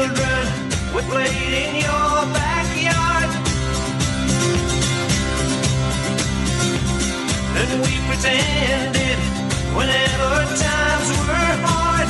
children we played in your backyard, and we pretended whenever times were hard.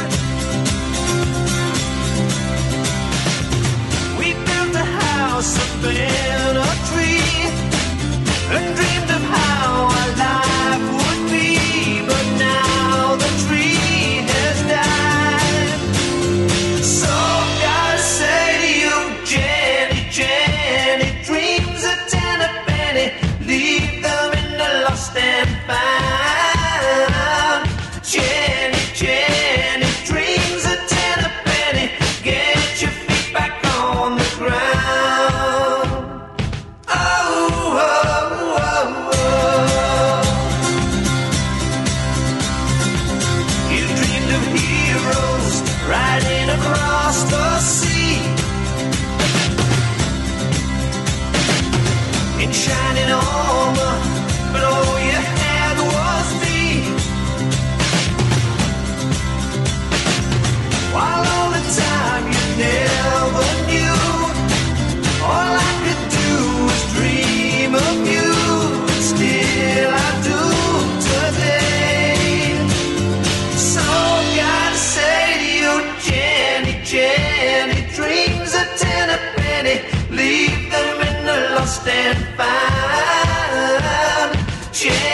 We built a house up in a tree and dreamed of how our life would be, but now the tree has died. So gotta say to you, Jenny, Jenny, dreams of 10 a penny, leave them in the lost and found. Jenny, Jenny, dreams of 10 a penny, get your feet back on the ground. Oh, oh, oh, oh. You dreamed of heroes riding across the sea in shining armor, but all you had was me. While all the time you never knew, all I could do was dream of you. Still I do today. So gotta say to you, Jenny, Jenny, dreams of 10 a penny, leave them in the lost and found. Jenny,